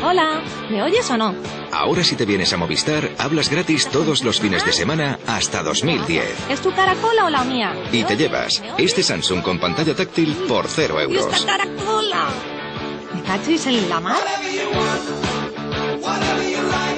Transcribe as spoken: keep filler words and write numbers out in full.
Hola, ¿me oyes o no? Ahora si te vienes a Movistar, hablas gratis todos los fines de semana hasta dos mil diez. ¿Es tu caracola o la mía? Y te llevas este Samsung con pantalla táctil por cero ¡Y euros. esta caracola! ¿Me cachis en la mar?